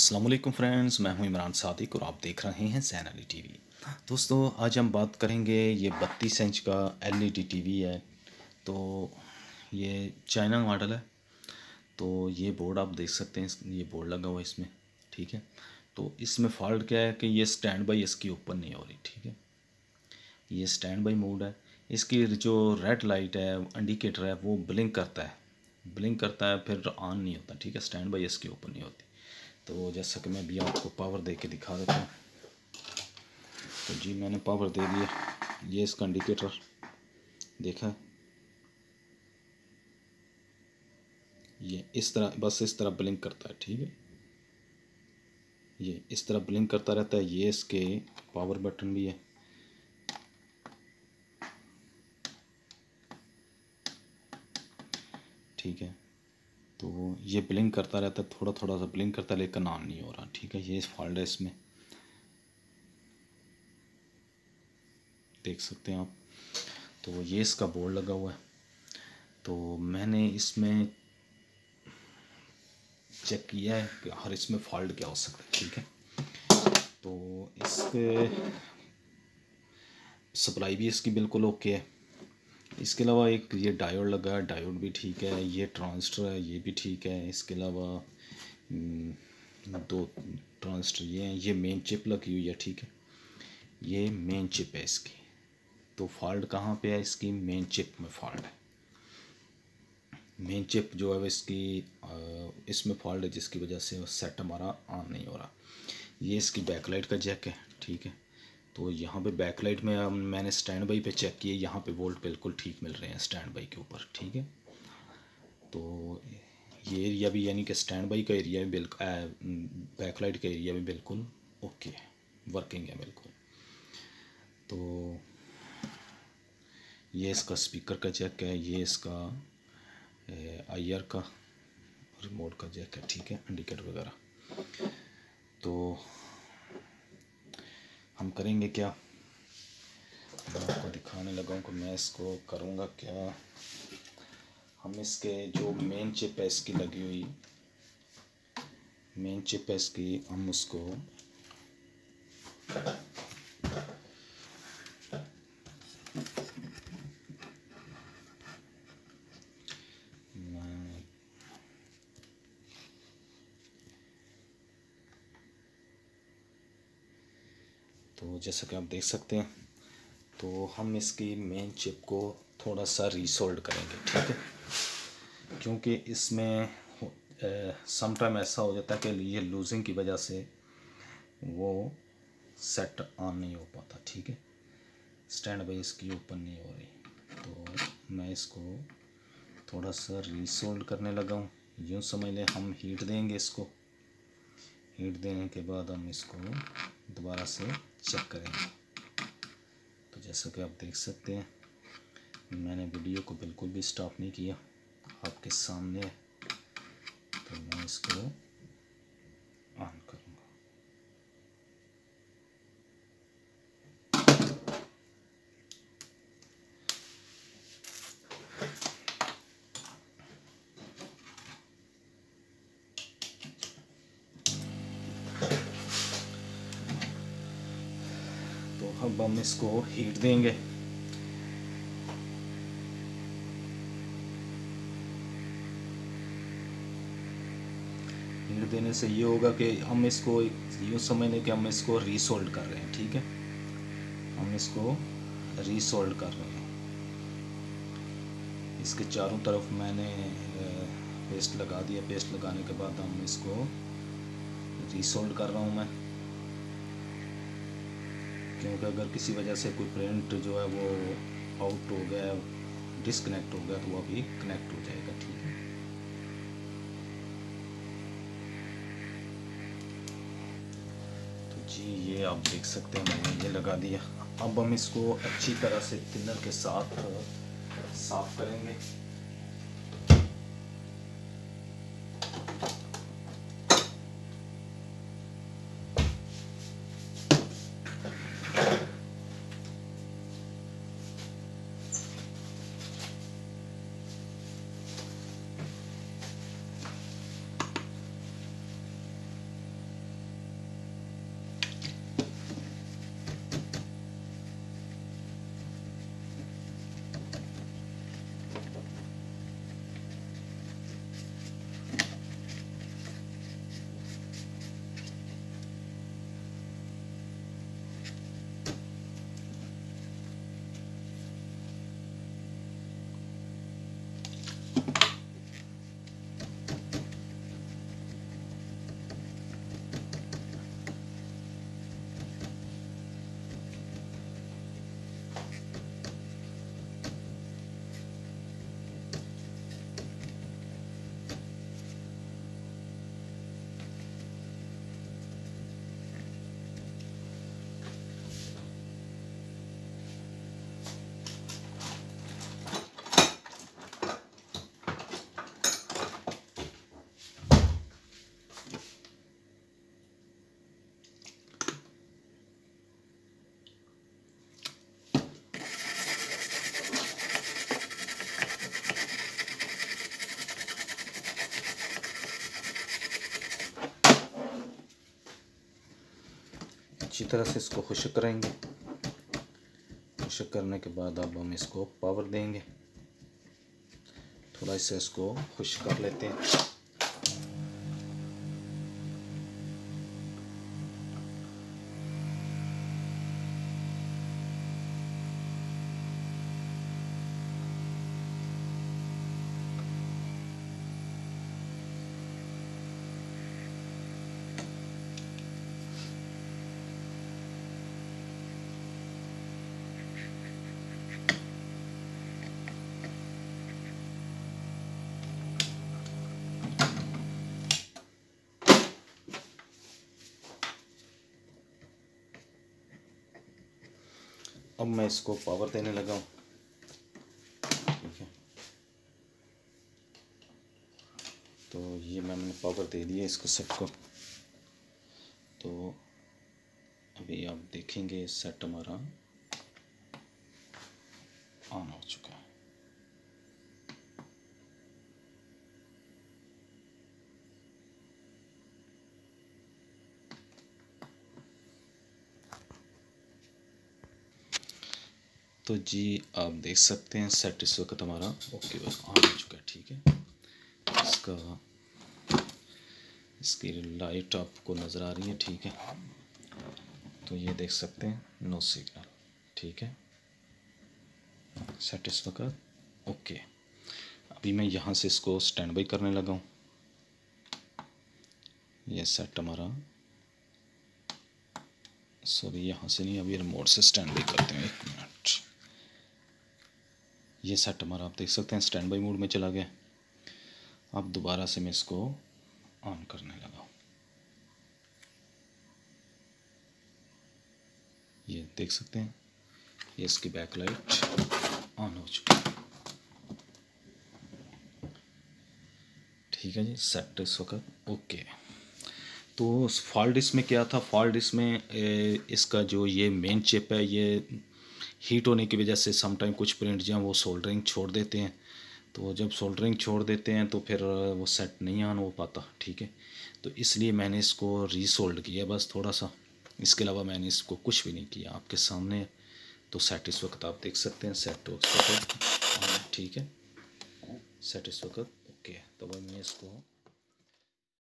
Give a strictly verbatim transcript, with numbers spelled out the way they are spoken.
अस्सलाम वालेकुम फ्रेंड्स, मैं हूं इमरान सादिक और आप देख रहे हैं ज़ैन अली टीवी। दोस्तों, आज हम बात करेंगे, ये बत्तीस इंच का एलईडी टीवी है। तो ये चाइना मॉडल है। तो ये बोर्ड आप देख सकते हैं, ये बोर्ड लगा हुआ है इसमें, ठीक है। तो इसमें फॉल्ट क्या है कि ये स्टैंड बाई इसकी ओपन नहीं हो रही, ठीक है। ये स्टैंड बाई मोड है। इसकी जो रेड लाइट है, इंडिकेटर है, वो ब्लिंक करता है ब्लिंक करता है फिर ऑन नहीं होता, ठीक है। स्टैंड बाई इसकी ओपन नहीं होती। तो जैसा कि मैं भी आपको पावर दे के दिखा देता हूँ। तो जी मैंने पावर दे दिया। ये इसका इंडिकेटर देखा, ये इस तरह, बस इस तरह ब्लिंक करता है, ठीक है। ये इस तरह ब्लिंक करता रहता है। ये इसके पावर बटन भी है, ठीक है। तो ये ब्लिंक करता रहता है, थोड़ा थोड़ा सा ब्लिंक करता है, लेकिन ऑन नहीं हो रहा, ठीक है। ये फॉल्ट है इसमें, देख सकते हैं आप। तो ये इसका बोर्ड लगा हुआ है। तो मैंने इसमें चेक किया है कि हर इसमें फॉल्ट क्या हो सकता है, ठीक है। तो इसके सप्लाई भी इसकी बिल्कुल ओके है। इसके अलावा एक ये डायोड लगा है, डायोड भी ठीक है। ये ट्रांजिस्टर है, ये भी ठीक है। इसके अलावा दो ट्रांजिस्टर ये हैं। ये मेन चिप लगी हुई है, ठीक है। ये मेन चिप है इसकी। तो फॉल्ट कहाँ पे है? इसकी मेन चिप में फॉल्ट है। मेन चिप जो है इसकी इसमें फॉल्ट है, जिसकी वजह से सेट हमारा ऑन नहीं हो रहा। ये इसकी बैकलाइट का जैक है, ठीक है। तो यहाँ पे बैकलाइट में मैंने स्टैंड बाई पे चेक किए, यहाँ पे वोल्ट बिल्कुल ठीक मिल रहे हैं स्टैंड बाई के ऊपर, ठीक है। तो ये एरिया भी, यानी कि स्टैंड बाई का एरिया भी बिल्कुल, बैकलाइट का एरिया भी बिल्कुल ओके है, वर्किंग है बिल्कुल। तो ये इसका स्पीकर का जैक है। ये इसका आई आर का रिमोट का जैक है, ठीक है, इंडिकेटर वगैरह। तो हम करेंगे क्या, मैं आपको दिखाने लगा हूँ कि मैं इसको करूँगा क्या। हम इसके जो मेन चिप है इसकी लगी हुई, मेन चिप है इसकी, हम उसको तो जैसा कि आप देख सकते हैं, तो हम इसकी मेन चिप को थोड़ा सा रीसोल्ड करेंगे, ठीक है। क्योंकि इसमें सम टाइम ऐसा हो जाता है कि ये लूजिंग की वजह से वो सेट ऑन नहीं हो पाता, ठीक है। स्टैंड बाई इसकी ओपन नहीं हो रही। तो मैं इसको थोड़ा सा रीसोल्ड करने लगा हूँ। यूँ समझ लें, हम हीट देंगे इसको। हीट देने के बाद हम इसको दोबारा से चेक करेंगे। तो जैसा कि आप देख सकते हैं, मैंने वीडियो को बिल्कुल भी स्टॉप नहीं किया, आपके सामने। तो मैं इसको ऑन करूँगा। तो अब हम इसको हीट देंगे। हीट देने से ये होगा कि हम इसको यूँ समझ लें कि हम इसको रीसोल्ड कर रहे हैं, ठीक है। हम इसको रीसोल्ड कर रहे हैं। इसके चारों तरफ मैंने पेस्ट लगा दिया। पेस्ट लगाने के बाद हम इसको रीसोल्ड कर रहा हूँ मैं, क्योंकि अगर किसी वजह से कोई प्रिंट जो है वो आउट हो गया, डिसकनेक्ट हो गया, तो वो अभी कनेक्ट हो जाएगा, ठीक है। तो जी ये आप देख सकते हैं, मैंने ये लगा दिया। अब हम इसको अच्छी तरह से थिनर के साथ साफ करेंगे। अच्छी तरह से इसको खुश्क करेंगे। खुश्क करने के बाद अब हम इसको पावर देंगे, थोड़ा सा इसको खुश्क कर लेते हैं। अब मैं इसको पावर देने लगा हूँ, ठीक है। तो ये मैंने पावर दे दिया इसको सबको। तो अभी आप देखेंगे सेट हमारा ऑन हो चुका है। तो जी आप देख सकते हैं सेट इस वक्त हमारा ओके ऑन हो चुका है, ठीक है। इसका इसकी लाइट आपको नज़र आ रही है, ठीक है। तो ये देख सकते हैं नो सिग्नल, ठीक है। सेट इस वक्त ओके। अभी मैं यहाँ से इसको स्टैंड बाई करने लगा हूँ। ये सेट हमारा, सॉरी यहाँ से नहीं, अभी रिमोट से स्टैंड बाई करते हैं, एक मिनट। ये सेट हमारा आप देख सकते हैं स्टैंड बाई मोड में चला गया। अब दोबारा से मैं इसको ऑन करने लगा हूँ। ये देख सकते हैं ये इसकी बैक लाइट ऑन हो चुकी है, ठीक है जी। सेट इस वक्त ओके। तो फॉल्ट इसमें क्या था, फॉल्ट इसमें इसका जो ये मेन चिप है ये हीट होने की वजह से समटाइम कुछ प्रिंट जो हैं वो सोल्डरिंग छोड़ देते हैं। तो जब सोल्डरिंग छोड़ देते हैं तो फिर वो सेट नहीं ऑन हो पाता, ठीक है। तो इसलिए मैंने इसको रीसोल्ड किया बस थोड़ा सा, इसके अलावा मैंने इसको कुछ भी नहीं किया, आपके सामने। तो सेट इस वक्त आप देख सकते हैं सेट हो, ठीक है। सेट इस वक्त ओके। तो मैं इसको